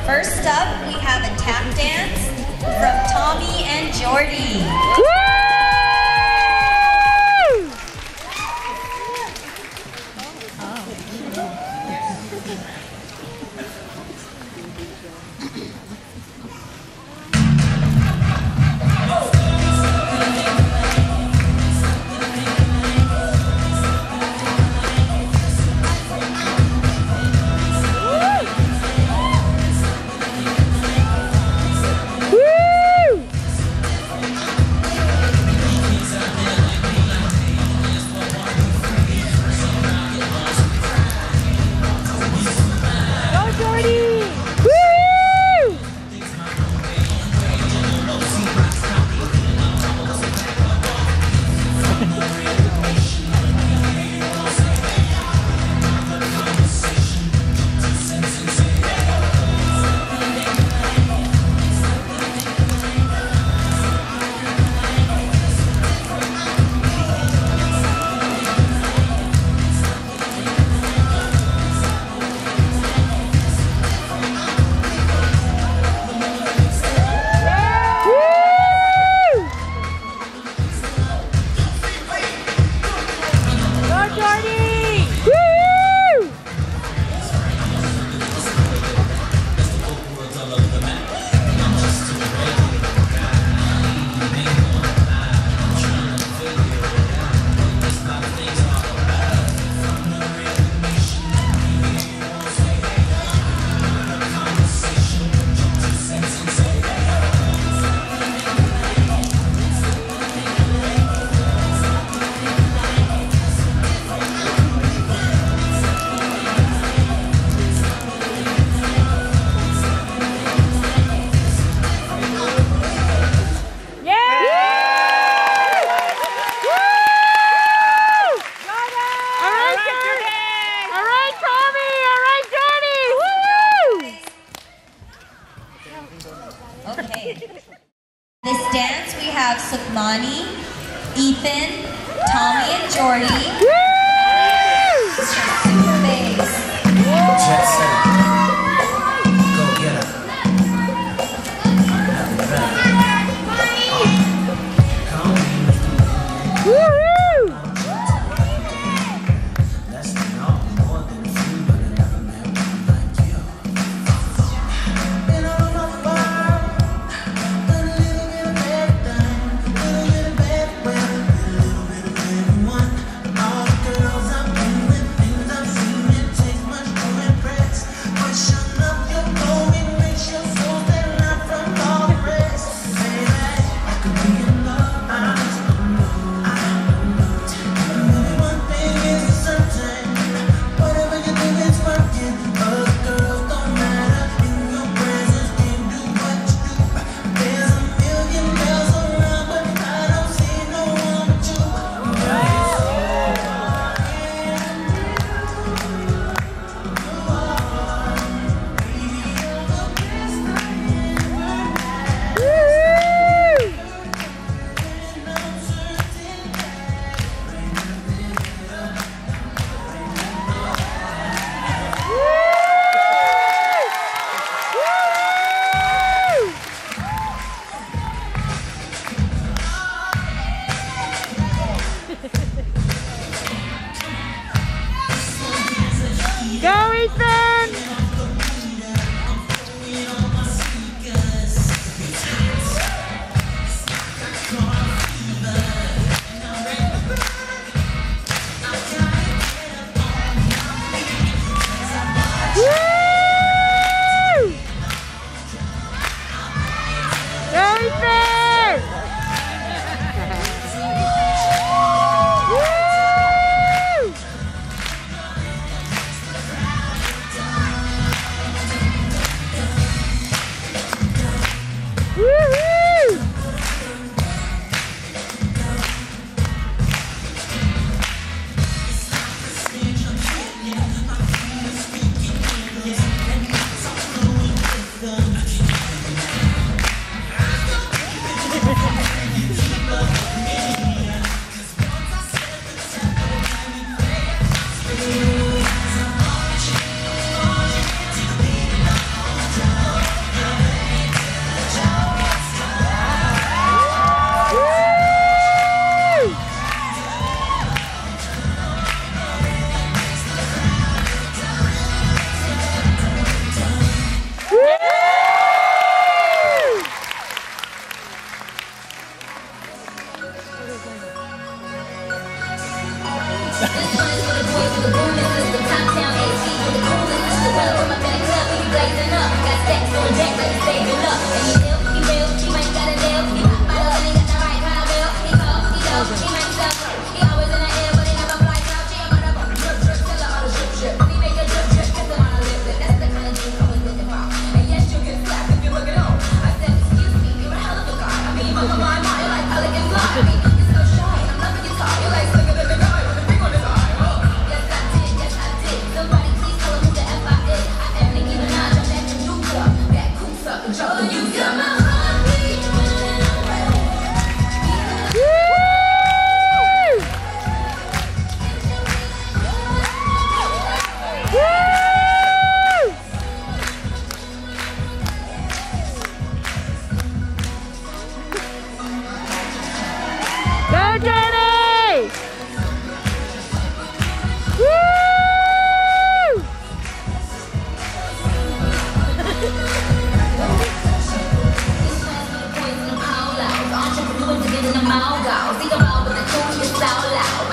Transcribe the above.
First up, we have a tap dance from Tommy and Geordie. Okay. This dance we have Sukmani, Ethan, Tommy and Geordie. Super bass. Jet set. Go get her. blazing up. Got stacks on deck like he's saving up. And he ill, he real, he might got a deal. He pop bottles and he got the right kind of bill. He tall, he dope, he might sell. He always in the air, but he never flies out. She about to bump, drip, drip, tell her how to drip, drip. When he make a drip, drip, kiss him on a lip, lip. That's the kind of thing I was looking for. And yes, you'll get slapped if you look it on. I said, excuse me, you're a hell of a guy. I mean, my, you're like pelican fly. I mean, you're so shy, and I'm loving your talk. You're like slicker than the guy with a ring on his eye. Oh. Yes, I did. Somebody please tell him who the F I is. I am Nicki Minaj, I'm that Januka. That cool sucker, drop the you. Got my heartbeat running away. Go, Geordie! Woo! Entrepreneurs to get in the mouth, think about what the truth is so loud.